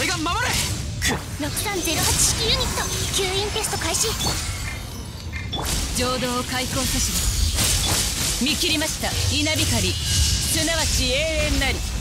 俺が守る。 6308式ユニット吸引テスト開始。 浄土を開口阻止。見切りました稲光、すなわち永遠なり。